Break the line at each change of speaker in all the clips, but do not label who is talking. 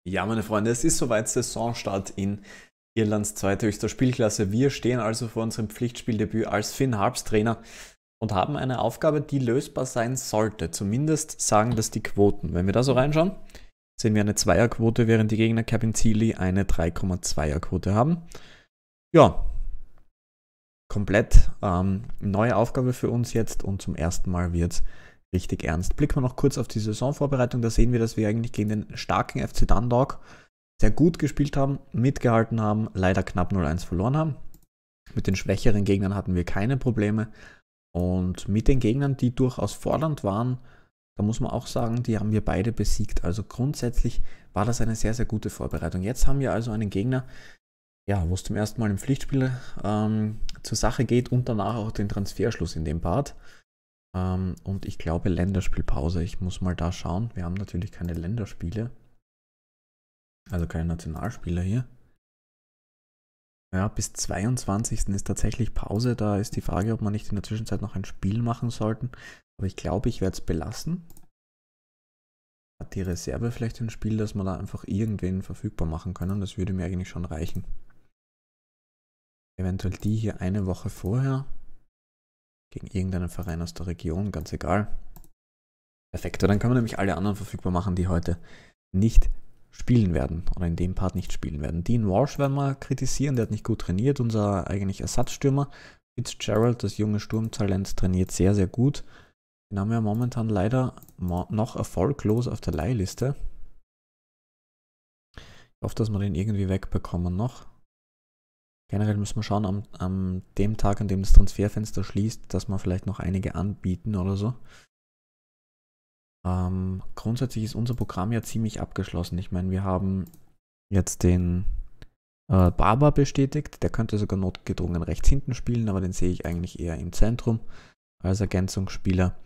Ja, meine Freunde, es ist soweit Saisonstart in Irlands zweithöchster Spielklasse. Wir stehen also vor unserem Pflichtspieldebüt als Finn Harps Trainer und haben eine Aufgabe, die lösbar sein sollte. Zumindest sagen das die Quoten. Wenn wir da so reinschauen, sehen wir eine Zweierquote, während die Gegner Cabin Sealy eine 3,2er Quote haben. Ja, komplett neue Aufgabe für uns jetzt und zum ersten Mal wird es richtig ernst. Blicken wir noch kurz auf die Saisonvorbereitung. Da sehen wir, dass wir eigentlich gegen den starken FC Dundalk sehr gut gespielt haben, mitgehalten haben, leider knapp 0-1 verloren haben. Mit den schwächeren Gegnern hatten wir keine Probleme. Und mit den Gegnern, die durchaus fordernd waren, da muss man auch sagen, die haben wir beide besiegt. Also grundsätzlich war das eine sehr, sehr gute Vorbereitung. Jetzt haben wir also einen Gegner, ja, wo es zum ersten Mal im Pflichtspiel zur Sache geht und danach auch den Transferschluss in dem Part. Und ich glaube Länderspielpause. Ich muss mal da schauen. Wir haben natürlich keine Länderspiele. Also keine Nationalspieler hier. Ja, bis 22. ist tatsächlich Pause. Da ist die Frage, ob man nicht in der Zwischenzeit noch ein Spiel machen sollten. Aber ich glaube, ich werde es belassen. Hat die Reserve vielleicht ein Spiel, dass wir da einfach irgendwen verfügbar machen können? Das würde mir eigentlich schon reichen. Eventuell die hier eine Woche vorher. Gegen irgendeinen Verein aus der Region, ganz egal. Perfekt, dann können wir nämlich alle anderen verfügbar machen, die heute nicht spielen werden oder in dem Part nicht spielen werden. Dean Walsh werden wir kritisieren, der hat nicht gut trainiert, unser eigentlich Ersatzstürmer. Fitzgerald, das junge Sturmtalent, trainiert sehr, sehr gut. Den haben wir momentan leider noch erfolglos auf der Leihliste. Ich hoffe, dass wir den irgendwie wegbekommen noch. Generell müssen wir schauen, an dem Tag, an dem das Transferfenster schließt, dass wir vielleicht noch einige anbieten oder so. Grundsätzlich ist unser Programm ja ziemlich abgeschlossen. Ich meine, wir haben jetzt den Barber bestätigt. Der könnte sogar notgedrungen rechts hinten spielen, aber den sehe ich eigentlich eher im Zentrum als Ergänzungsspieler.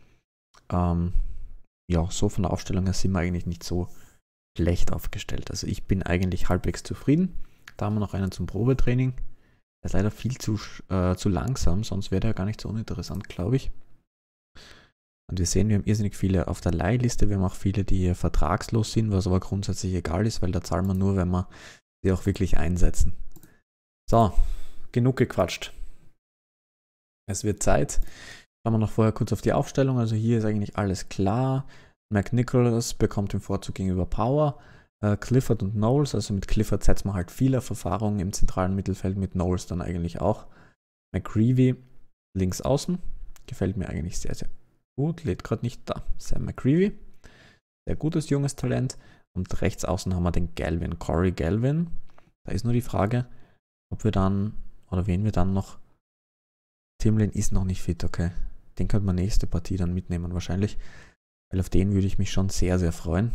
Ja, so von der Aufstellung her sind wir eigentlich nicht so schlecht aufgestellt. Also ich bin eigentlich halbwegs zufrieden. Da haben wir noch einen zum Probetraining. Der ist leider viel zu langsam, sonst wäre der gar nicht so uninteressant, glaube ich. Und wir sehen, wir haben irrsinnig viele auf der Leihliste. Wir haben auch viele, die vertragslos sind, was aber grundsätzlich egal ist, weil da zahlen wir nur, wenn wir sie auch wirklich einsetzen. So, genug gequatscht. Es wird Zeit. Schauen wir noch vorher kurz auf die Aufstellung. Also hier ist eigentlich alles klar. McNicholas bekommt den Vorzug gegenüber Power. Clifford und Knowles, also mit Clifford setzt man halt viel auf Erfahrung im zentralen Mittelfeld, mit Knowles dann eigentlich auch. McGreevy links außen, gefällt mir eigentlich sehr, sehr gut, lädt gerade nicht da. Sam McGreevy, sehr gutes junges Talent. Und rechts außen haben wir den Galvin, Corey Galvin. Da ist nur die Frage, ob wir dann, oder wen wir dann noch, Timlin ist noch nicht fit, okay. Den könnte man nächste Partie dann mitnehmen wahrscheinlich, weil auf den würde ich mich schon sehr, sehr freuen.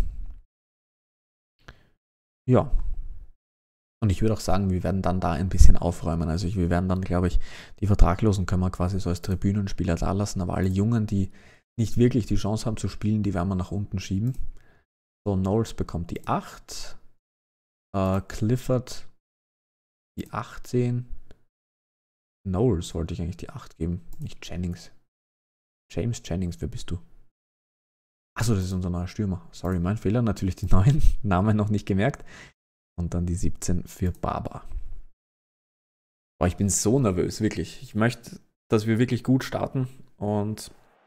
Ja, und ich würde auch sagen, wir werden dann da ein bisschen aufräumen. Also wir werden dann, glaube ich, die Vertraglosen können wir quasi so als Tribünenspieler da lassen, aber alle Jungen, die nicht wirklich die Chance haben zu spielen, die werden wir nach unten schieben. So, Knowles bekommt die 8, Clifford die 18, Knowles wollte ich eigentlich die 8 geben, nicht Jennings. James Jennings, wer bist du? Achso, das ist unser neuer Stürmer. Sorry, mein Fehler. Natürlich die neuen Namen noch nicht gemerkt. Und dann die 17 für Barber. Boah, ich bin so nervös, wirklich. Ich möchte, dass wir wirklich gut starten. Und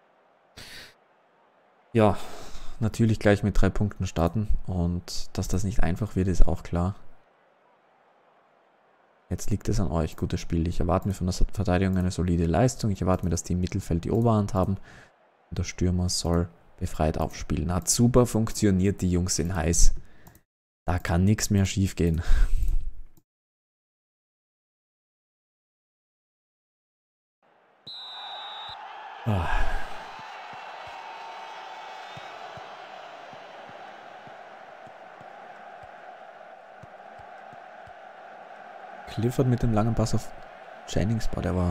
ja, natürlich gleich mit 3 Punkten starten. Und dass das nicht einfach wird, ist auch klar. Jetzt liegt es an euch, gutes Spiel. Ich erwarte mir von der Verteidigung eine solide Leistung. Ich erwarte mir, dass die im Mittelfeld die Oberhand haben. Und der Stürmer soll befreit aufspielen. Hat super funktioniert, die Jungs sind heiß. Da kann nichts mehr schief gehen. Oh. Clifford mit dem langen Pass auf Jennings, boah, der war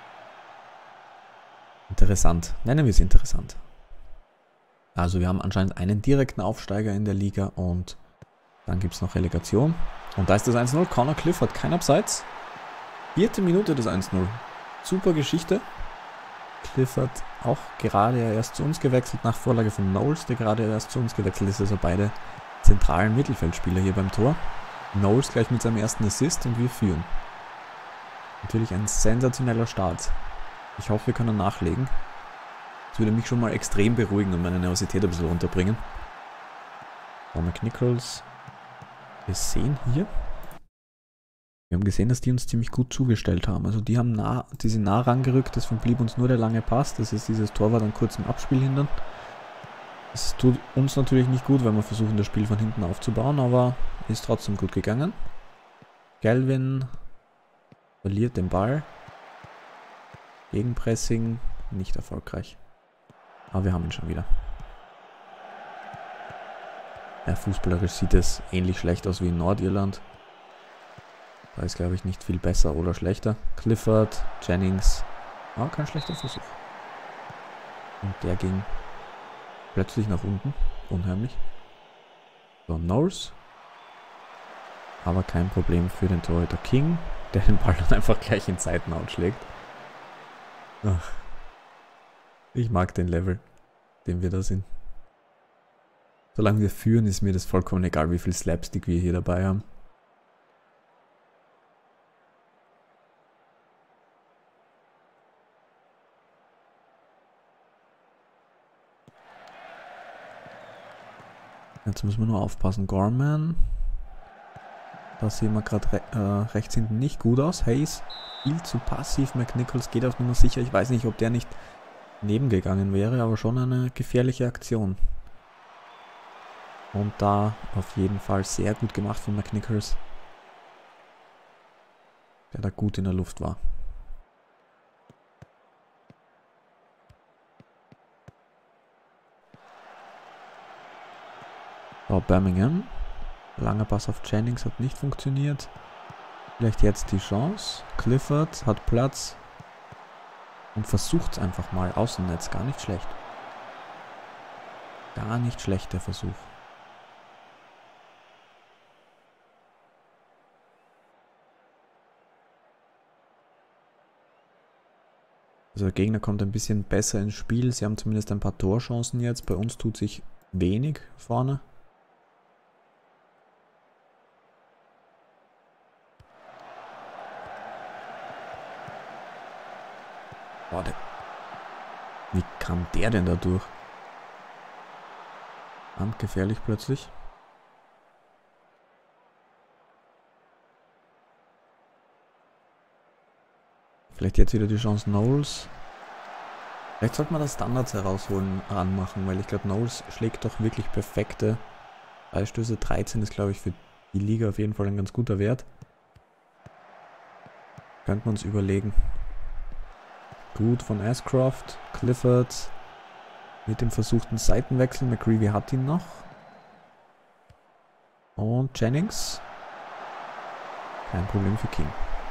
interessant. Nennen wir es interessant. Also wir haben anscheinend einen direkten Aufsteiger in der Liga und dann gibt es noch Relegation. Und da ist das 1-0. Connor Clifford, kein Abseits. 4. Minute das 1-0. Super Geschichte. Clifford auch gerade erst zu uns gewechselt, nach Vorlage von Knowles, der gerade erst zu uns gewechselt ist. Also beide zentralen Mittelfeldspieler hier beim Tor. Knowles gleich mit seinem ersten Assist und wir führen. Natürlich ein sensationeller Start. Ich hoffe, wir können nachlegen. Das würde mich schon mal extrem beruhigen und meine Nervosität ein bisschen runterbringen. So, McNichols. Wir sehen hier. Wir haben gesehen, dass die uns ziemlich gut zugestellt haben. Also die sind nah rangerückt, deswegen blieb uns nur der lange Pass. Das ist dieses Torwart dann kurz im Abspiel hindern. Das tut uns natürlich nicht gut, wenn wir versuchen, das Spiel von hinten aufzubauen, aber ist trotzdem gut gegangen. Galvin verliert den Ball. Gegenpressing, nicht erfolgreich. Aber wir haben ihn schon wieder. Ja, fußballerisch sieht es ähnlich schlecht aus wie in Nordirland. Da ist, glaube ich, nicht viel besser oder schlechter. Clifford, Jennings. Ah, kein schlechter Versuch. Und der ging plötzlich nach unten. Unheimlich. So, Norris. Aber kein Problem für den Torhüter King, der den Ball dann einfach gleich in Seitenout schlägt. Ach. Ich mag den Level, den wir da sind. Solange wir führen, ist mir das vollkommen egal, wie viel Slapstick wir hier dabei haben. Jetzt müssen wir nur aufpassen. Gorman. Da sehen wir gerade rechts hinten nicht gut aus. Hayes viel zu passiv. McNichols geht auf Nummer sicher. Ich weiß nicht, ob der nicht nebengegangen wäre, aber schon eine gefährliche Aktion. Und da auf jeden Fall sehr gut gemacht von McNichols. Der da gut in der Luft war. So, Birmingham. Langer Pass auf Jennings hat nicht funktioniert. Vielleicht jetzt die Chance. Clifford hat Platz. Und versucht es einfach mal. Außennetz, gar nicht schlecht. Gar nicht schlecht, der Versuch. Also der Gegner kommt ein bisschen besser ins Spiel. Sie haben zumindest ein paar Torchancen jetzt. Bei uns tut sich wenig vorne. Boah, wie kam der denn da durch? Handgefährlich plötzlich. Vielleicht jetzt wieder die Chance Knowles. Vielleicht sollte man das Standards herausholen, ranmachen, weil ich glaube, Knowles schlägt doch wirklich perfekte Freistöße. 13 ist, glaube ich, für die Liga auf jeden Fall ein ganz guter Wert. Könnten wir uns überlegen. Gut von Ashcroft. Clifford mit dem versuchten Seitenwechsel. McGreevy hat ihn noch. Und Jennings. Kein Problem für King.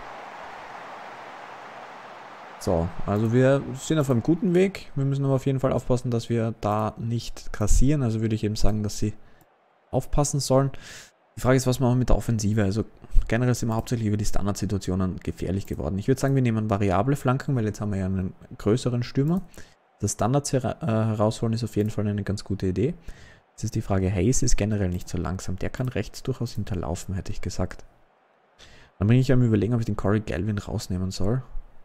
So, also wir sind auf einem guten Weg. Wir müssen aber auf jeden Fall aufpassen, dass wir da nicht kassieren. Also würde ich eben sagen, dass sie aufpassen sollen. Die Frage ist, was machen wir mit der Offensive? Also generell sind wir hauptsächlich über die Standardsituationen gefährlich geworden. Ich würde sagen, wir nehmen variable Flanken, weil jetzt haben wir ja einen größeren Stürmer. Das Standards herausholen ist auf jeden Fall eine ganz gute Idee. Jetzt ist die Frage, Hayes ist generell nicht so langsam. Der kann rechts durchaus hinterlaufen, hätte ich gesagt. Dann bin ich am Überlegen, ob ich den Corey Galvin rausnehmen soll.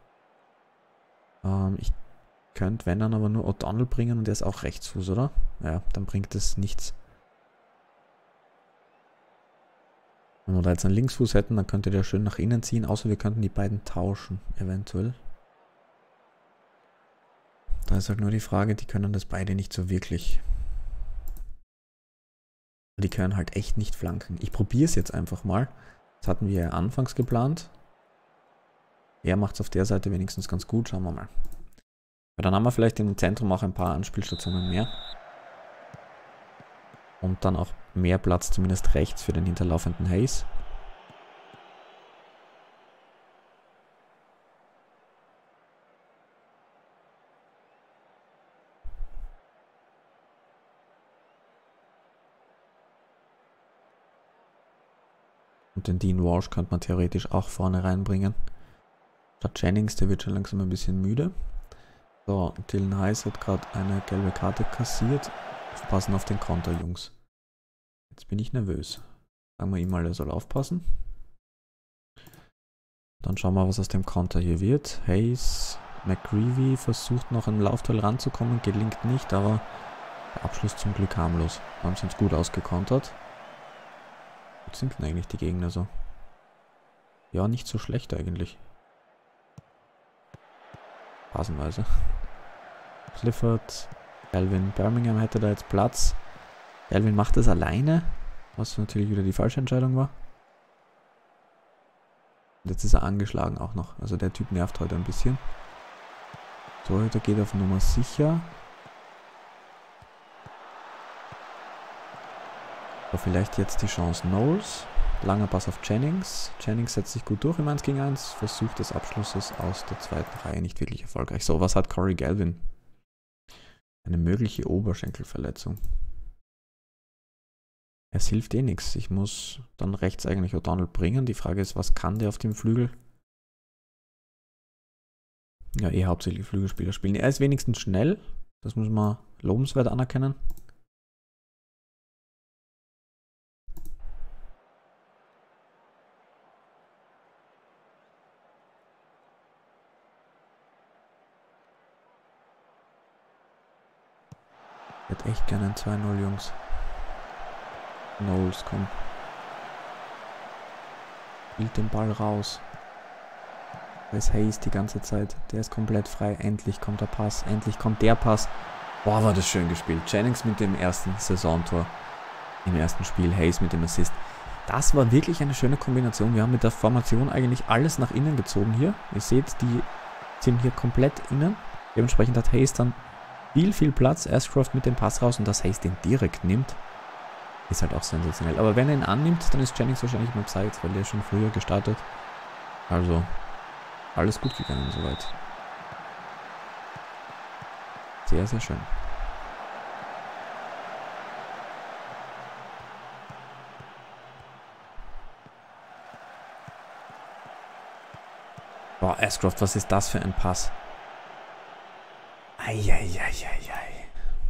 Ich könnte, wenn dann, aber nur O'Donnell bringen und der ist auch Rechtsfuß, oder? Ja, dann bringt es nichts. Wenn wir da jetzt einen Linksfuß hätten, dann könnte der schön nach innen ziehen, außer wir könnten die beiden tauschen, eventuell. Da ist halt nur die Frage, die können das beide nicht so wirklich. Die können halt echt nicht flanken. Ich probiere es jetzt einfach mal. Das hatten wir ja anfangs geplant. Er macht es auf der Seite wenigstens ganz gut. Schauen wir mal. Aber dann haben wir vielleicht im Zentrum auch ein paar Anspielstationen mehr. Und dann auch mehr Platz, zumindest rechts, für den hinterlaufenden Hayes. Und den Dean Walsh könnte man theoretisch auch vorne reinbringen. Statt Jennings, der wird schon langsam ein bisschen müde. So, Dylan Heiss hat gerade eine gelbe Karte kassiert. Aufpassen auf den Konter, Jungs. Jetzt bin ich nervös. Sagen wir ihm mal, er soll aufpassen. Dann schauen wir, was aus dem Konter hier wird. Hayes, McGreevy versucht noch im Laufteil ranzukommen, gelingt nicht, aber der Abschluss zum Glück harmlos. Haben sie uns gut ausgekontert. Wo sind denn eigentlich die Gegner so? Ja, nicht so schlecht eigentlich. Phasenweise. Clifford, Calvin Birmingham hätte da jetzt Platz. Calvin macht das alleine, was natürlich wieder die falsche Entscheidung war. Und jetzt ist er angeschlagen auch noch. Also der Typ nervt heute ein bisschen. So, der geht auf Nummer sicher. So, vielleicht jetzt die Chance Knowles. Langer Pass auf Jennings. Jennings setzt sich gut durch im 1 gegen 1. Versuch des Abschlusses aus der zweiten Reihe nicht wirklich erfolgreich. So, was hat Corey Galvin? Eine mögliche Oberschenkelverletzung. Es hilft eh nichts. Ich muss dann rechts eigentlich O'Donnell bringen. Die Frage ist, was kann der auf dem Flügel? Ja, eh hauptsächlich Flügelspieler spielen. Er ist wenigstens schnell. Das muss man lobenswert anerkennen. Ich hätte echt gerne ein 2-0, Jungs. Knowles, komm. Spielt den Ball raus. Da ist Hayes die ganze Zeit. Der ist komplett frei. Endlich kommt der Pass. Endlich kommt der Pass. Boah, war das schön gespielt. Jennings mit dem ersten Saisontor im ersten Spiel. Hayes mit dem Assist. Das war wirklich eine schöne Kombination. Wir haben mit der Formation eigentlich alles nach innen gezogen hier. Ihr seht, die sind hier komplett innen. Dementsprechend hat Hayes dann viel Platz. Ashcroft mit dem Pass raus und dass Hayes den direkt nimmt, ist halt auch sensationell. Aber wenn er ihn annimmt, dann ist Jennings wahrscheinlich mal Zeit, weil der ist schon früher gestartet. Also, alles gut gegangen soweit. Sehr, sehr schön. Boah, Ashcroft, was ist das für ein Pass? Eieieiei.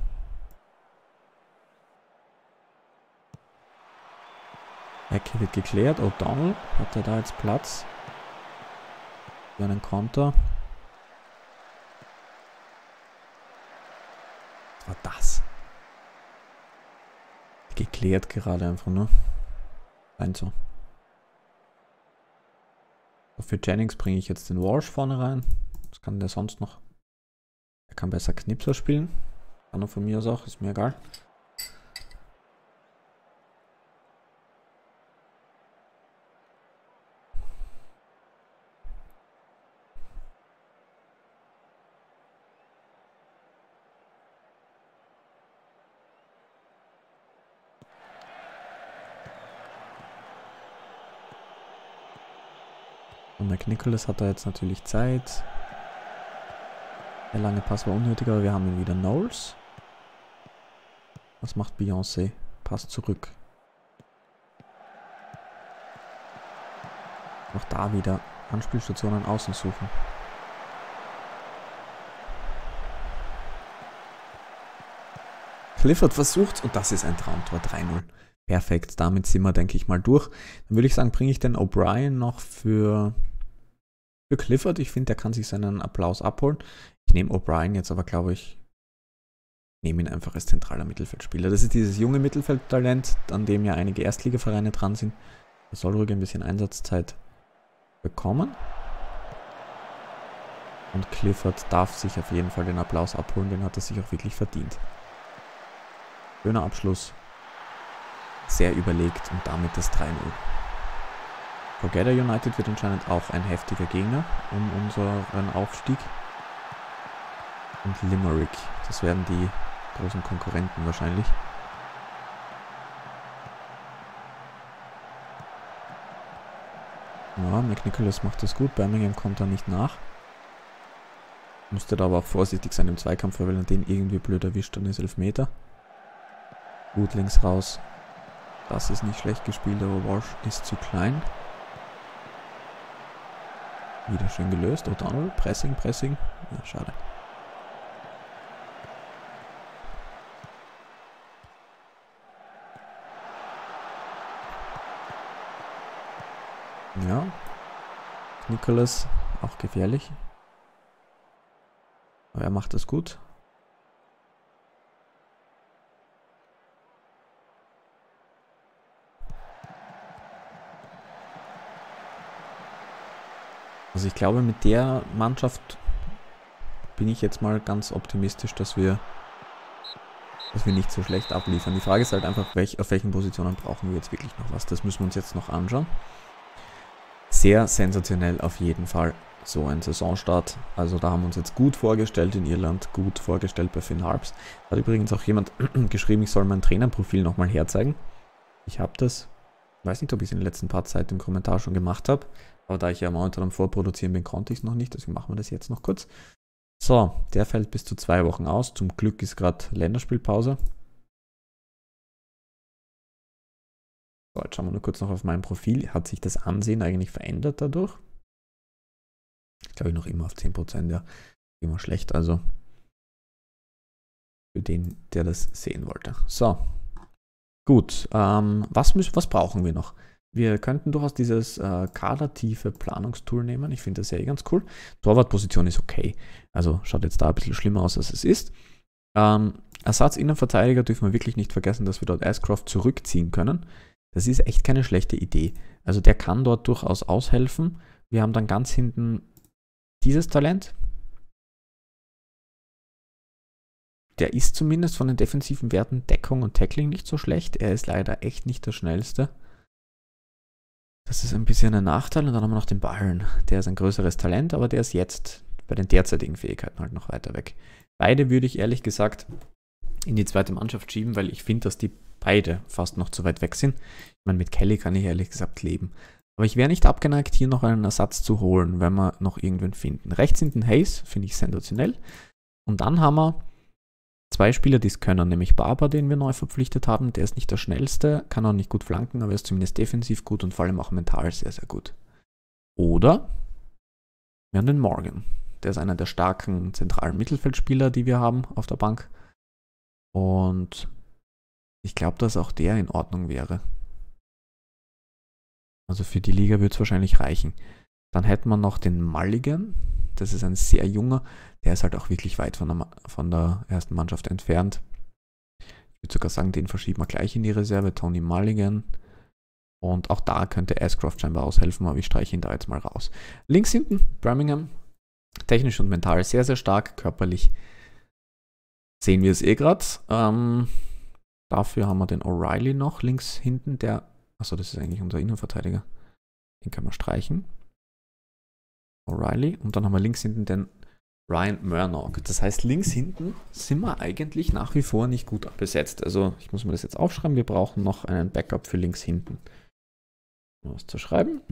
Ecke wird geklärt. O'Donnell hat er da jetzt Platz für einen Konter. Was war das? Geklärt gerade einfach nur. Nein, so. Für Jennings bringe ich jetzt den Walsh vorne rein. Was kann der sonst noch? Er kann besser Knipser spielen. Kann er von mir aus auch, ist mir egal. Und McNicholas hat da jetzt natürlich Zeit. Der lange Pass war unnötig, aber wir haben ihn wieder. Knowles. Was macht Beyoncé? Pass zurück. Auch da wieder Anspielstationen außen suchen. Clifford versucht und das ist ein Traumtor. 3-0. Perfekt, damit sind wir, denke ich mal, durch. Dann würde ich sagen, bringe ich den O'Brien noch für Clifford. Ich finde, der kann sich seinen Applaus abholen. Ich nehme O'Brien jetzt aber, glaube ich, nehme ihn einfach als zentraler Mittelfeldspieler. Das ist dieses junge Mittelfeldtalent, an dem ja einige Erstligavereine dran sind. Er soll ruhig ein bisschen Einsatzzeit bekommen. Und Clifford darf sich auf jeden Fall den Applaus abholen, den hat er sich auch wirklich verdient. Schöner Abschluss. Sehr überlegt und damit das 3-0. Drogheda United wird anscheinend auch ein heftiger Gegner um unseren Aufstieg. Und Limerick, das werden die großen Konkurrenten wahrscheinlich. Ja, McNicholas macht das gut, Birmingham kommt da nicht nach. Musste da aber auch vorsichtig sein im Zweikampf, weil er den irgendwie blöd erwischt, dann ist Elfmeter. Gut links raus. Das ist nicht schlecht gespielt, aber Walsh ist zu klein. Wieder schön gelöst. O'Donnell, Pressing. Ja, schade. Ja. Nicholas, auch gefährlich. Aber er macht das gut. Also ich glaube, mit der Mannschaft bin ich jetzt mal ganz optimistisch, dass wir nicht so schlecht abliefern. Die Frage ist halt einfach, auf welchen Positionen brauchen wir jetzt wirklich noch was. Das müssen wir uns jetzt noch anschauen. Sehr sensationell auf jeden Fall so ein Saisonstart. Also da haben wir uns jetzt gut vorgestellt in Irland, gut vorgestellt bei Finn Harps. Hat übrigens auch jemand geschrieben, ich soll mein Trainerprofil nochmal herzeigen. Ich habe das, weiß nicht, ob ich es in den letzten paar Zeit im Kommentar schon gemacht habe, aber da ich ja momentan am Vorproduzieren bin, konnte ich es noch nicht, deswegen machen wir das jetzt noch kurz. So, der fällt bis zu 2 Wochen aus. Zum Glück ist gerade Länderspielpause. So, jetzt schauen wir nur kurz noch auf mein Profil. Hat sich das Ansehen eigentlich verändert dadurch? Ich glaube noch immer auf 10%, ja. Immer schlecht, also für den, der das sehen wollte. So, gut. Was brauchen wir noch? Wir könnten durchaus dieses kadertiefe Planungstool nehmen. Ich finde das ja eh ganz cool. Torwartposition ist okay. Also schaut jetzt da ein bisschen schlimmer aus, als es ist. Ersatzinnenverteidiger dürfen wir wirklich nicht vergessen, dass wir dort Ashcroft zurückziehen können. Das ist echt keine schlechte Idee. Also der kann dort durchaus aushelfen. Wir haben dann ganz hinten dieses Talent. Der ist zumindest von den defensiven Werten Deckung und Tackling nicht so schlecht. Er ist leider echt nicht der schnellste. Das ist ein bisschen ein Nachteil. Und dann haben wir noch den Byron. Der ist ein größeres Talent, aber der ist jetzt bei den derzeitigen Fähigkeiten halt noch weiter weg. Beide würde ich ehrlich gesagt in die zweite Mannschaft schieben, weil ich finde, dass die beide fast noch zu weit weg sind. Ich meine, mit Kelly kann ich ehrlich gesagt leben. Aber ich wäre nicht abgeneigt, hier noch einen Ersatz zu holen, wenn wir noch irgendwen finden. Rechts hinten Hayes, finde ich sensationell. Und dann haben wir 2 Spieler, die es können, nämlich Barber, den wir neu verpflichtet haben. Der ist nicht der schnellste, kann auch nicht gut flanken, aber er ist zumindest defensiv gut und vor allem auch mental sehr, sehr gut. Oder wir haben den Morgan. Der ist einer der starken zentralen Mittelfeldspieler, die wir haben auf der Bank. Und ich glaube, dass auch der in Ordnung wäre. Also für die Liga würde es wahrscheinlich reichen. Dann hätten wir noch den Mulligan. Das ist ein sehr junger. Der ist halt auch wirklich weit von der ersten Mannschaft entfernt. Ich würde sogar sagen, den verschieben wir gleich in die Reserve. Tony Mulligan. Und auch da könnte Ashcroft scheinbar aushelfen, aber ich streiche ihn da jetzt mal raus. Links hinten Birmingham. Technisch und mental sehr, sehr stark. Körperlich sehen wir es eh gerade. Dafür haben wir den O'Reilly noch links hinten. Achso, das ist eigentlich unser Innenverteidiger. Den können wir streichen. O'Reilly. Und dann haben wir links hinten den Ryan Murnock. Das heißt, links hinten sind wir eigentlich nach wie vor nicht gut besetzt. Also ich muss mir das jetzt aufschreiben. Wir brauchen noch einen Backup für links hinten. Was zu schreiben.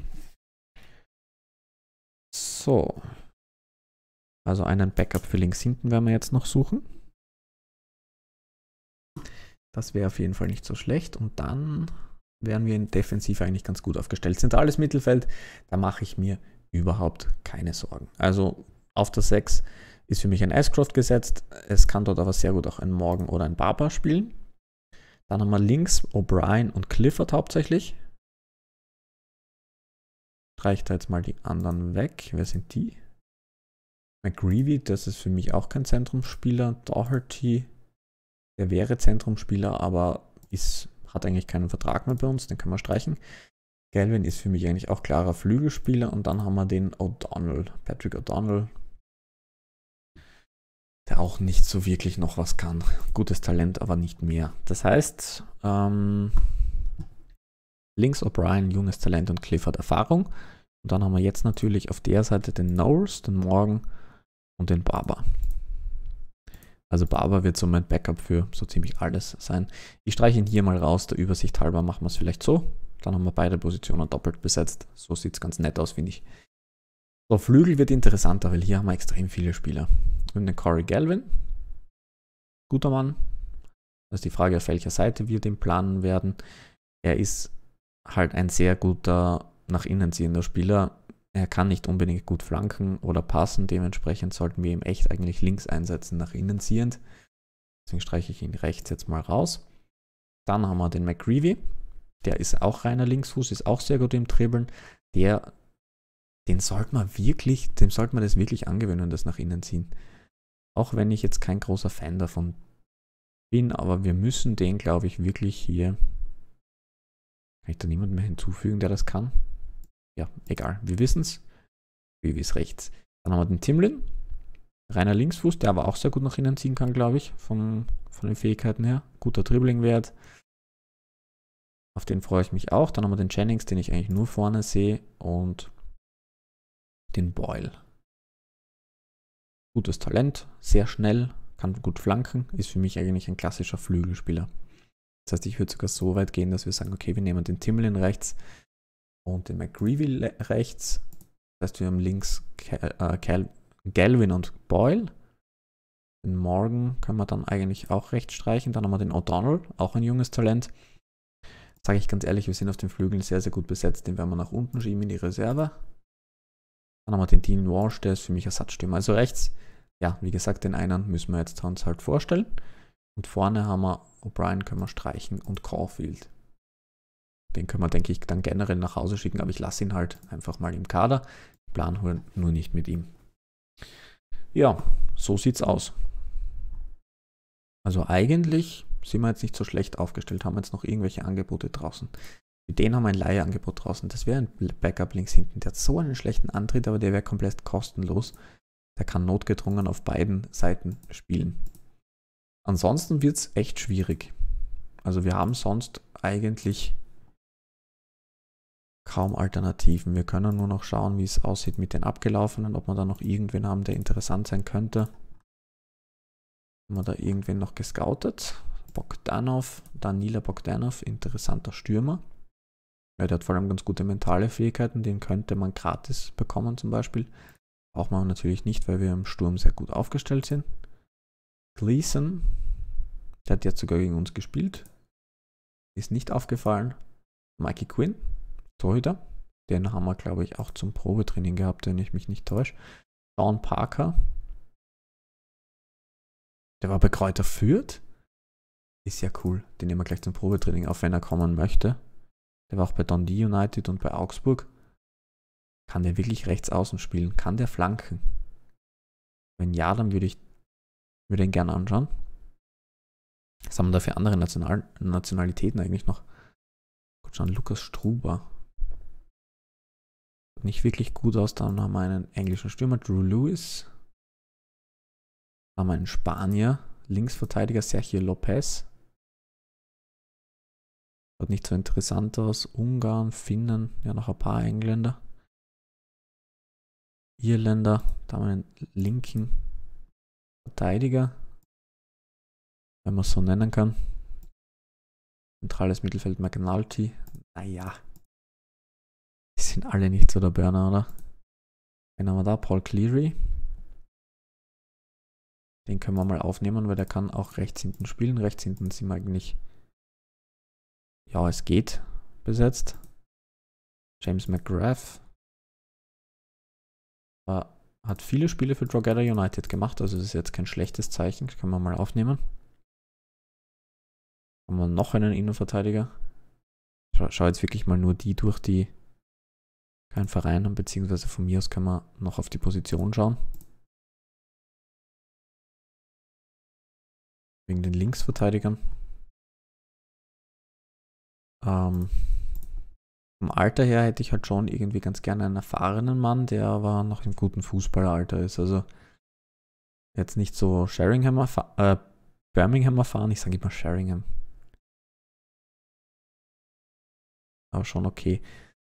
So. Also einen Backup für links hinten werden wir jetzt noch suchen. Das wäre auf jeden Fall nicht so schlecht. Und dann wären wir in Defensiv eigentlich ganz gut aufgestellt. Zentrales Mittelfeld, da mache ich mir überhaupt keine Sorgen. Also auf der 6 ist für mich ein Ashcroft gesetzt. Es kann dort aber sehr gut auch ein Morgan oder ein Barber spielen. Dann haben wir links O'Brien und Clifford hauptsächlich. Streiche da jetzt mal die anderen weg. Wer sind die? McGreevy, das ist für mich auch kein Zentrumsspieler. Doherty, der wäre Zentrumsspieler, aber hat eigentlich keinen Vertrag mehr bei uns, den können wir streichen. Galvin ist für mich eigentlich auch klarer Flügelspieler und dann haben wir den O'Donnell, Patrick O'Donnell, der auch nicht so wirklich noch was kann. Gutes Talent, aber nicht mehr. Das heißt, links O'Brien, junges Talent und Clifford Erfahrung. Und dann haben wir jetzt natürlich auf der Seite den Knowles, den Morgan und den Barber. Also Barber wird so mein Backup für so ziemlich alles sein. Ich streiche ihn hier mal raus, der Übersicht halber machen wir es vielleicht so. Dann haben wir beide Positionen doppelt besetzt. So sieht es ganz nett aus, finde ich. So, Flügel wird interessanter, weil hier haben wir extrem viele Spieler. Und den Corey Galvin. Guter Mann. Das ist die Frage, auf welcher Seite wir den planen werden. Er ist halt ein sehr guter nach innen ziehender Spieler. Er kann nicht unbedingt gut flanken oder passen. Dementsprechend sollten wir ihn echt eigentlich links einsetzen, nach innen ziehend. Deswegen streiche ich ihn rechts jetzt mal raus. Dann haben wir den McGreevy. Der ist auch reiner Linksfuß, ist auch sehr gut im Dribbeln. der, dem sollte man das wirklich angewöhnen, das nach innen ziehen. Auch wenn ich jetzt kein großer Fan davon bin, aber wir müssen den, glaube ich, wirklich hier. Kann ich da niemanden mehr hinzufügen, der das kann? Ja, egal. Wir wissen es. Vivi ist rechts. Dann haben wir den Timlin. Reiner Linksfuß, der aber auch sehr gut nach innen ziehen kann, glaube ich, von den Fähigkeiten her. Guter Dribbling-Wert. Auf den freue ich mich auch. Dann haben wir den Jennings, den ich eigentlich nur vorne sehe. Und den Boyle. Gutes Talent, sehr schnell, kann gut flanken, ist für mich eigentlich ein klassischer Flügelspieler. Das heißt, ich würde sogar so weit gehen, dass wir sagen, okay, wir nehmen den Timlin rechts und den McGreevy rechts. Das heißt, wir haben links Galvin und Boyle. Den Morgan können wir dann eigentlich auch rechts streichen. Dann haben wir den O'Donnell, auch ein junges Talent. Sage ich ganz ehrlich, wir sind auf den Flügeln sehr, sehr gut besetzt. Den werden wir nach unten schieben in die Reserve. Dann haben wir den Dean Walsh, der ist für mich Ersatzstürmer. Also rechts, ja, wie gesagt, den einen müssen wir jetzt uns halt vorstellen. Und vorne haben wir O'Brien, können wir streichen, und Caulfield. Den können wir, denke ich, dann generell nach Hause schicken, aber ich lasse ihn halt einfach mal im Kader. Plan holen nur nicht mit ihm. Ja, so sieht's aus. Also eigentlich sind wir jetzt nicht so schlecht aufgestellt, haben jetzt noch irgendwelche Angebote draußen. Mit denen haben wir ein Leihangebot draußen. Das wäre ein Backup links hinten. Der hat so einen schlechten Antritt, aber der wäre komplett kostenlos. Der kann notgedrungen auf beiden Seiten spielen. Ansonsten wird es echt schwierig. Also wir haben sonst eigentlich kaum Alternativen. Wir können nur noch schauen, wie es aussieht mit den Abgelaufenen, ob wir da noch irgendwen haben, der interessant sein könnte. Haben wir da irgendwen noch gescoutet? Danila Bogdanov, interessanter Stürmer. Ja, der hat vor allem ganz gute mentale Fähigkeiten, den könnte man gratis bekommen zum Beispiel. Braucht man natürlich nicht, weil wir im Sturm sehr gut aufgestellt sind. Gleason, der hat jetzt sogar gegen uns gespielt. Ist nicht aufgefallen. Mikey Quinn, Torhüter. Den haben wir, glaube ich, auch zum Probetraining gehabt, wenn ich mich nicht täusche. Sean Parker. Der war bei Kräuter Fürth. Ist ja cool. Den nehmen wir gleich zum Probetraining auf, wenn er kommen möchte. Der war auch bei Dundee United und bei Augsburg. Kann der wirklich rechts außen spielen? Kann der flanken? Wenn ja, dann würde ich ihn gerne anschauen. Was haben wir da für andere Nationalitäten eigentlich noch? Gut schauen, Lukas Struber. Sieht nicht wirklich gut aus. Dann haben wir einen englischen Stürmer, Drew Lewis. Dann haben wir einen Spanier, Linksverteidiger Sergio Lopez. Sieht nicht so interessant aus. Ungarn, Finnen, ja noch ein paar Engländer. Irländer, da haben wir einen linken Verteidiger, wenn man es so nennen kann. Zentrales Mittelfeld McNulty. Naja, die sind alle nicht so der Burner, oder? Wen haben wir da? Paul Cleary. Den können wir mal aufnehmen, weil der kann auch rechts hinten spielen. Rechts hinten sind wir eigentlich, ja, es geht, besetzt. James McGrath. Hat viele Spiele für Drogheda United gemacht, also das ist jetzt kein schlechtes Zeichen. Das können wir mal aufnehmen. Haben wir noch einen Innenverteidiger. Schau jetzt wirklich mal nur die durch, die keinen Verein haben, beziehungsweise von mir aus können wir noch auf die Position schauen. Wegen den Linksverteidigern. Vom Alter her hätte ich halt schon irgendwie ganz gerne einen erfahrenen Mann, der aber noch im guten Fußballeralter ist. Also jetzt nicht so Birmingham erfahren, ich sage immer Sheringham. Aber schon okay.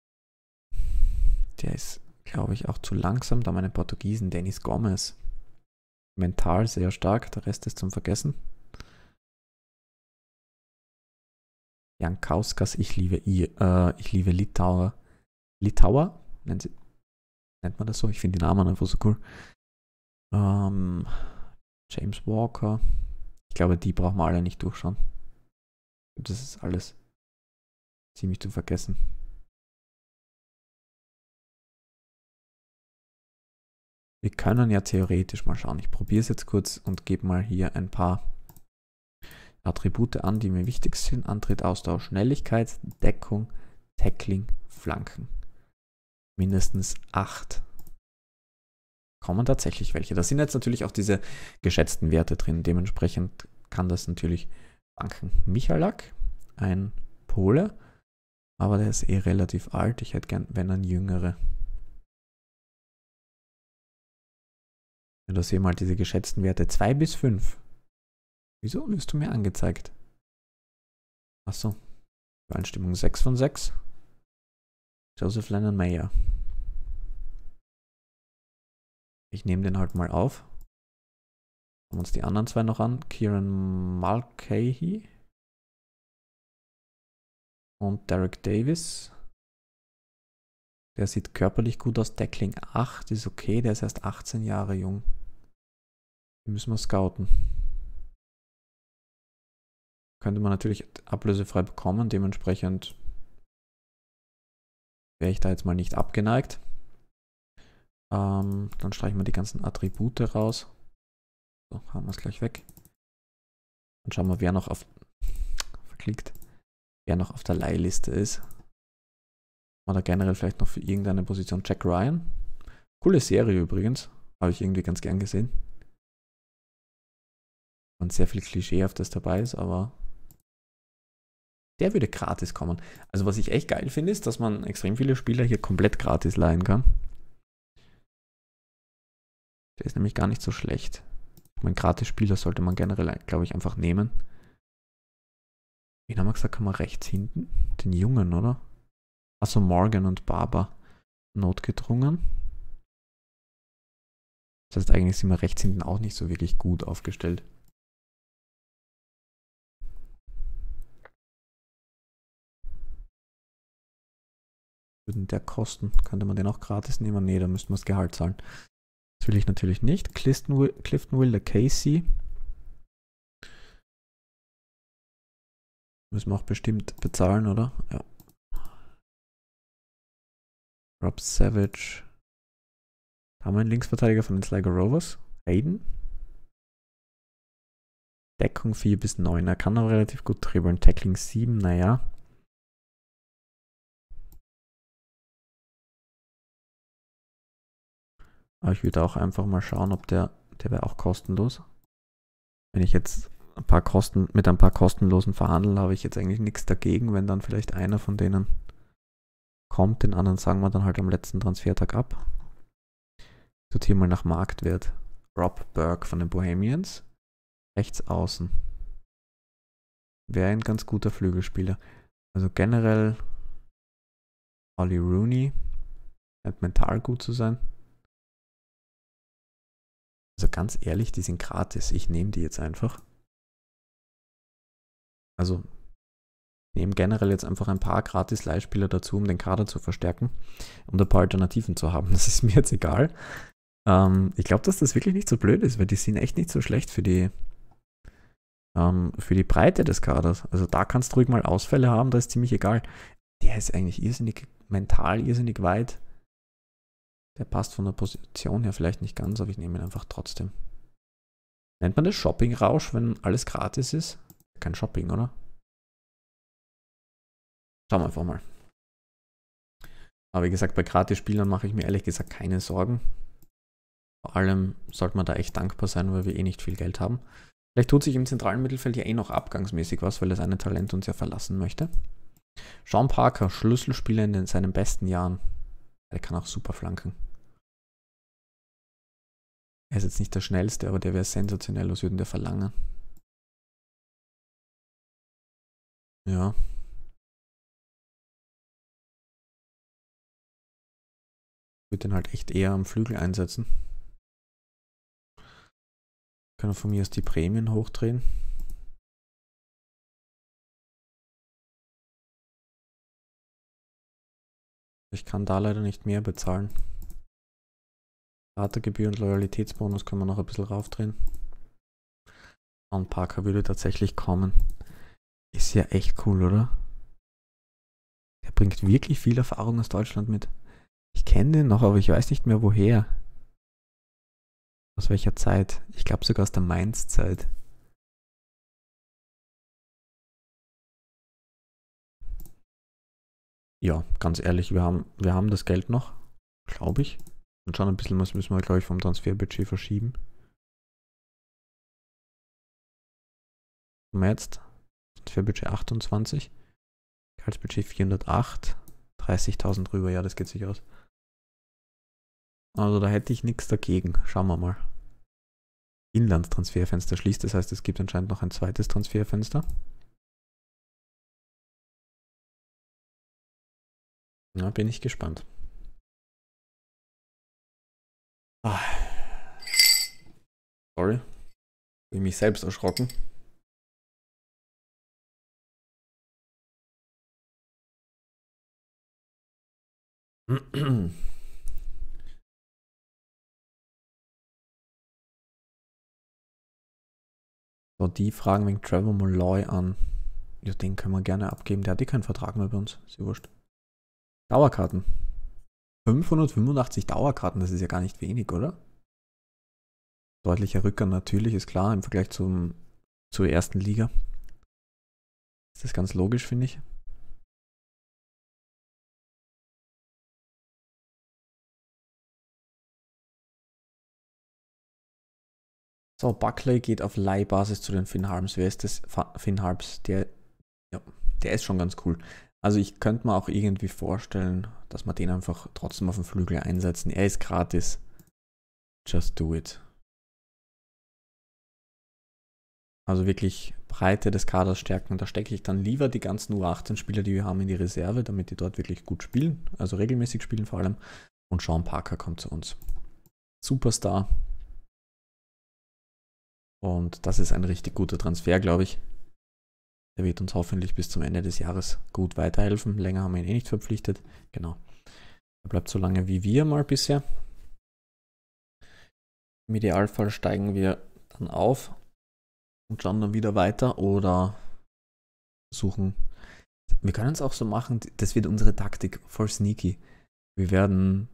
Der ist, glaube ich, auch zu langsam. Da meine Portugiesen, Dennis Gomes. Mental sehr stark, der Rest ist zum Vergessen. Jan Kauskas, ich liebe Litauer. Litauer? Nennt man das so? Ich finde die Namen einfach so cool. James Walker. Ich glaube, die brauchen wir alle nicht durchschauen. Das ist alles ziemlich zu vergessen. Wir können ja theoretisch mal schauen. Ich probiere es jetzt kurz und gebe mal hier ein paar Attribute an, die mir wichtig sind. Antritt, Ausdauer, Schnelligkeit, Deckung, Tackling, Flanken. mindestens 8. Kommen tatsächlich welche. Da sind jetzt natürlich auch diese geschätzten Werte drin. Dementsprechend kann das natürlich banken. Michalak, ein Pole, aber der ist eh relativ alt. Ich hätte gern, wenn ein jüngere. Ja, da sehen wir halt diese geschätzten Werte 2 bis 5. Wieso wirst du mir angezeigt? Achso. Übereinstimmung 6 von 6. Joseph Lennon Mayer. Ich nehme den halt mal auf. Schauen wir uns die anderen zwei noch an. Kieran Mulcahy und Derek Davis. Der sieht körperlich gut aus. Deckling 8 ist okay. Der ist erst 18 Jahre jung. Den müssen wir scouten. Könnte man natürlich ablösefrei bekommen. Dementsprechend wäre ich da jetzt mal nicht abgeneigt. Dann streichen wir die ganzen Attribute raus. So, haben wir es gleich weg. Dann schauen wir, wer noch auf wer noch auf der Leihliste ist. Oder generell vielleicht noch für irgendeine Position Jack Ryan. Coole Serie übrigens. Habe ich irgendwie ganz gern gesehen. Und sehr viel Klischeehaftes dabei ist, aber der würde gratis kommen. Also was ich echt geil finde, ist, dass man extrem viele Spieler hier komplett gratis leihen kann. Der ist nämlich gar nicht so schlecht. Ich meine, Gratis-Spieler sollte man generell, glaube ich, einfach nehmen. Wen haben wir gesagt, haben wir rechts hinten? Den Jungen, oder? Achso, Morgan und Barber. Notgedrungen. Das heißt, eigentlich sind wir rechts hinten auch nicht so wirklich gut aufgestellt. Würden der kosten? Könnte man den auch gratis nehmen? Ne, da müssten wir das Gehalt zahlen. Das will ich natürlich nicht. Clifton Will, Casey. Müssen wir auch bestimmt bezahlen, oder? Ja. Rob Savage. Haben wir einen Linksverteidiger von den Sligo Rovers? Hayden. Deckung 4 bis 9. Er kann aber relativ gut dribbeln. Tackling 7, naja. Aber ich würde auch einfach mal schauen, ob der wäre auch kostenlos. Wenn ich jetzt mit ein paar kostenlosen verhandle, habe ich jetzt eigentlich nichts dagegen, wenn dann vielleicht einer von denen kommt. Den anderen sagen wir dann halt am letzten Transfertag ab. Ich sortiere mal nach Marktwert. Rob Burke von den Bohemians. Rechts außen. Wäre ein ganz guter Flügelspieler. Also generell Ollie Rooney. Scheint mental gut zu sein. Also ganz ehrlich, die sind gratis. Ich nehme die jetzt einfach. Also ich nehme generell jetzt einfach ein paar gratis Leihspieler dazu, um den Kader zu verstärken und ein paar Alternativen zu haben. Das ist mir jetzt egal. Ich glaube, dass das wirklich nicht so blöd ist, weil die sind echt nicht so schlecht für die Breite des Kaders. Also da kannst du ruhig mal Ausfälle haben, da ist ziemlich egal. Der ist eigentlich mental irrsinnig weit. Der passt von der Position her vielleicht nicht ganz, aber ich nehme ihn einfach trotzdem. Nennt man das Shopping-Rausch, wenn alles gratis ist? Kein Shopping, oder? Schauen wir einfach mal. Aber wie gesagt, bei Gratis-Spielern mache ich mir ehrlich gesagt keine Sorgen. Vor allem sollte man da echt dankbar sein, weil wir eh nicht viel Geld haben. Vielleicht tut sich im zentralen Mittelfeld ja eh noch abgangsmäßig was, weil das eine Talent uns ja verlassen möchte. Sean Parker, Schlüsselspieler in seinen besten Jahren. Der kann auch super flanken. Er ist jetzt nicht der schnellste, aber der wäre sensationell, was würden der verlangen? Ja. Ich würde den halt echt eher am Flügel einsetzen. Können von mir aus die Prämien hochdrehen. Ich kann da leider nicht mehr bezahlen. Rategebühr und Loyalitätsbonus können wir noch ein bisschen raufdrehen. Und Parker würde tatsächlich kommen. Ist ja echt cool, oder? Der bringt wirklich viel Erfahrung aus Deutschland mit. Ich kenne den noch, aber ich weiß nicht mehr woher. Aus welcher Zeit? Ich glaube sogar aus der Mainz-Zeit. Ja, ganz ehrlich, wir haben das Geld noch. Glaube ich. Und schon ein bisschen was müssen wir, glaube ich, vom Transferbudget verschieben. Haben wir jetzt Transferbudget 28. Gehaltsbudget 408. 30.000 drüber, ja, das geht sich aus. Also da hätte ich nichts dagegen. Schauen wir mal. Inlandstransferfenster schließt, das heißt, es gibt anscheinend noch ein zweites Transferfenster. Na, bin ich gespannt. Ah. Sorry. Ich mich selbst erschrocken. So, die fragen wegen Trevor Molloy an. Ja, den können wir gerne abgeben. Der hat eh keinen Vertrag mehr bei uns. Ist ja wurscht. Dauerkarten. 585 Dauerkarten, das ist ja gar nicht wenig, oder? Deutlicher Rücker natürlich, ist klar, im Vergleich zur ersten Liga. Das ist ganz logisch, finde ich. So, Buckley geht auf Leihbasis zu den Finn Harps. Wer ist das? Finn Harps, der ist schon ganz cool. Also ich könnte mir auch irgendwie vorstellen, dass wir den einfach trotzdem auf dem Flügel einsetzen. Er ist gratis. Just do it. Also wirklich Breite des Kaders stärken. Und da stecke ich dann lieber die ganzen U18-Spieler, die wir haben, in die Reserve, damit die dort wirklich gut spielen. Also regelmäßig spielen vor allem. Und Sean Parker kommt zu uns. Superstar. Und das ist ein richtig guter Transfer, glaube ich. Der wird uns hoffentlich bis zum Ende des Jahres gut weiterhelfen. Länger haben wir ihn eh nicht verpflichtet. Genau. Er bleibt so lange wie wir mal bisher. Im Idealfall steigen wir dann auf und schauen dann wieder weiter oder suchen. Wir können es auch so machen, das wird unsere Taktik, voll sneaky. Wir werden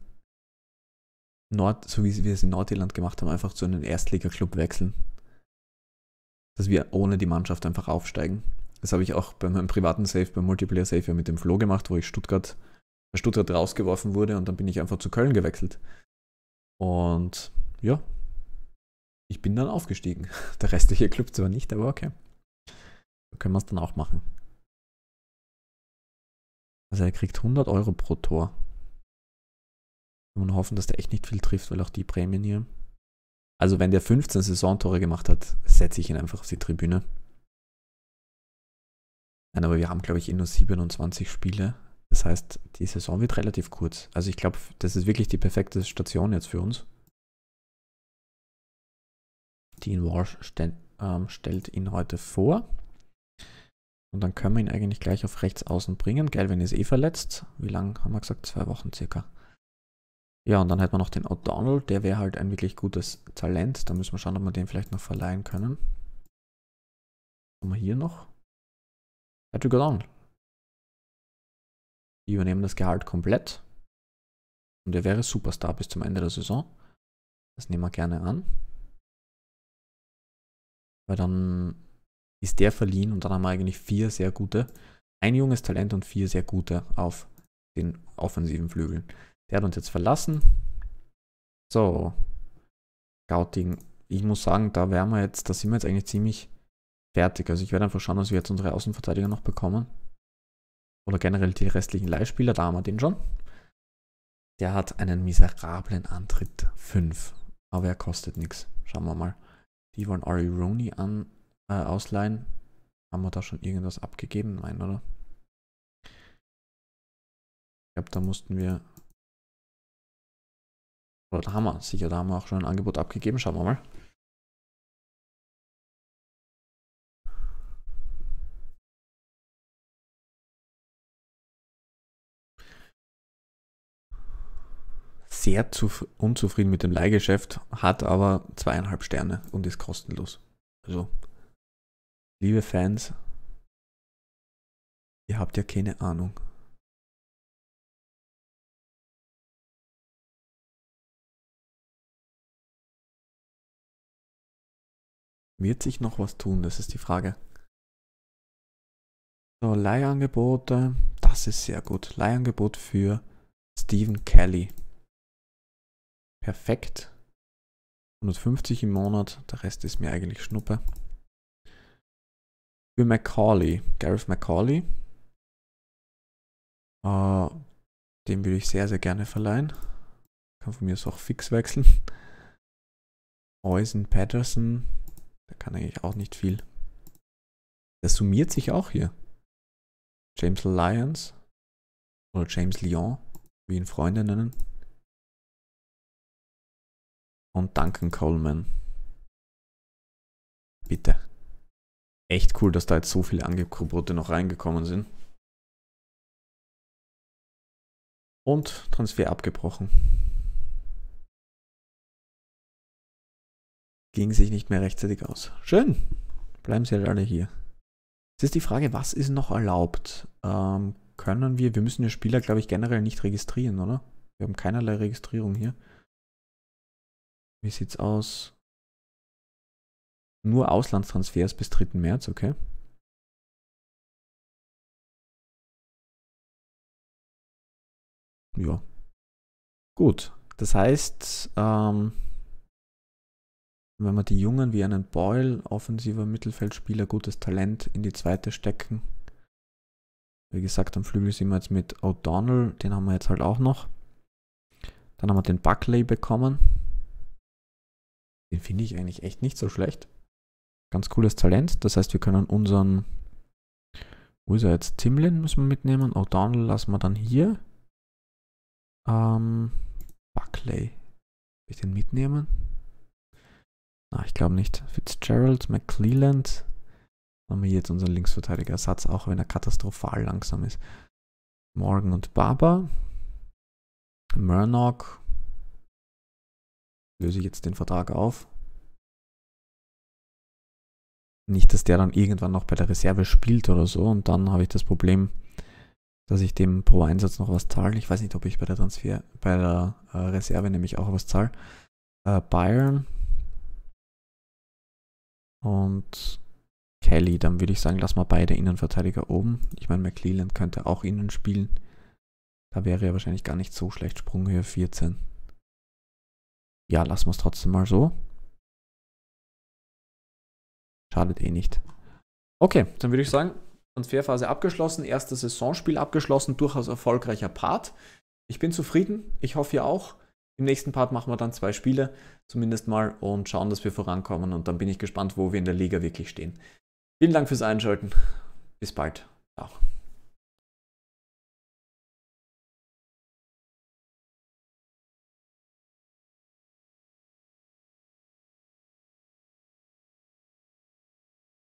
so wie wir es in Nordirland gemacht haben, einfach zu einem Erstliga-Club wechseln. Dass wir ohne die Mannschaft einfach aufsteigen. Das habe ich auch bei meinem privaten Save, beim Multiplayer Save ja mit dem Flo gemacht, wo ich Stuttgart rausgeworfen wurde und dann bin ich einfach zu Köln gewechselt. Und ja, ich bin dann aufgestiegen. Der restliche Club zwar nicht, aber okay. So können wir es dann auch machen. Also er kriegt 100 Euro pro Tor. Wir müssen hoffen, dass der echt nicht viel trifft, weil auch die Prämien hier. Also wenn der 15 Saisontore gemacht hat, setze ich ihn einfach auf die Tribüne. Nein, aber wir haben, glaube ich, nur 27 Spiele. Das heißt, die Saison wird relativ kurz. Also ich glaube, das ist wirklich die perfekte Station jetzt für uns. Dean Walsh stellt ihn heute vor. Und dann können wir ihn eigentlich gleich auf rechts außen bringen. Galvin ist eh verletzt. Wie lange haben wir gesagt? 2 Wochen circa. Ja, und dann hätten wir noch den O'Donnell. Der wäre halt ein wirklich gutes Talent. Da müssen wir schauen, ob wir den vielleicht noch verleihen können. Was haben wir hier noch? Patrick O'Donnell. Die übernehmen das Gehalt komplett. Und er wäre Superstar bis zum Ende der Saison. Das nehmen wir gerne an. Weil dann ist der verliehen und dann haben wir eigentlich 4 sehr gute. Ein junges Talent und 4 sehr gute auf den offensiven Flügeln. Der hat uns jetzt verlassen. So. Scouting. Ich muss sagen, da sind wir jetzt eigentlich ziemlich fertig. Also ich werde einfach schauen, dass wir jetzt unsere Außenverteidiger noch bekommen. Oder generell die restlichen Leihspieler. Da haben wir den schon. Der hat einen miserablen Antritt. 5. Aber er kostet nichts. Schauen wir mal. Die wollen Ari Rooney ausleihen. Haben wir da schon irgendwas abgegeben? Nein, oder? Ich glaube, da mussten wir. Oder da haben wir sicher, da haben wir auch schon ein Angebot abgegeben. Schauen wir mal. Sehr unzufrieden mit dem Leihgeschäft, hat aber 2,5 Sterne und ist kostenlos. Also, liebe Fans, ihr habt ja keine Ahnung. Wird sich noch was tun? Das ist die Frage. So, Leihangebote, das ist sehr gut. Leihangebot für Stephen Kelly. Perfekt. 150 im Monat, der Rest ist mir eigentlich Schnuppe. Für Macaulay, Gareth Macaulay. Den würde ich sehr, sehr gerne verleihen. Kann von mir aus auch fix wechseln. Oysen Patterson, der kann eigentlich auch nicht viel. Der summiert sich auch hier. James Lyons oder James Lyon, wie ihn Freunde nennen. Und Duncan Coleman. Bitte. Echt cool, dass da jetzt so viele Angebote noch reingekommen sind. Und Transfer abgebrochen. Ging sich nicht mehr rechtzeitig aus. Schön. Bleiben Sie halt alle hier. Jetzt ist die Frage, was ist noch erlaubt? Können wir müssen ja Spieler, glaube ich, generell nicht registrieren, oder? Wir haben keinerlei Registrierung hier. Wie sieht's aus? Nur Auslandstransfers bis 3. März, okay. Ja. Gut. Das heißt, wenn wir die Jungen wie einen Boyle, offensiver Mittelfeldspieler, gutes Talent in die zweite stecken. Wie gesagt, am Flügel sind wir jetzt mit O'Donnell, den haben wir jetzt halt auch noch. Dann haben wir den Buckley bekommen. Den finde ich eigentlich echt nicht so schlecht. Ganz cooles Talent. Das heißt, wir können unseren, wo ist er jetzt? Timlin müssen wir mitnehmen. O'Donnell lassen wir dann hier. Buckley. Will ich den mitnehmen? Na, ich glaube nicht. Fitzgerald, McClelland. Dann haben wir jetzt unseren Linksverteidiger-Ersatz, auch wenn er katastrophal langsam ist. Morgan und Barber. Murnock. Löse ich jetzt den Vertrag auf. Nicht, dass der dann irgendwann noch bei der Reserve spielt oder so. Und dann habe ich das Problem, dass ich dem pro Einsatz noch was zahle. Ich weiß nicht, ob ich bei der Reserve nämlich auch was zahle. Bayern und Kelly. Dann würde ich sagen, lassen wir beide Innenverteidiger oben. Ich meine, McClelland könnte auch innen spielen. Da wäre ja wahrscheinlich gar nicht so schlecht. Sprunghöhe 14. Ja, lassen wir es trotzdem mal so. Schadet eh nicht. Okay, dann würde ich sagen, Transferphase abgeschlossen, erstes Saisonspiel abgeschlossen, durchaus erfolgreicher Part. Ich bin zufrieden, ich hoffe ihr auch. Im nächsten Part machen wir dann 2 Spiele, zumindest mal, und schauen, dass wir vorankommen. Und dann bin ich gespannt, wo wir in der Liga wirklich stehen. Vielen Dank fürs Einschalten. Bis bald. Ciao.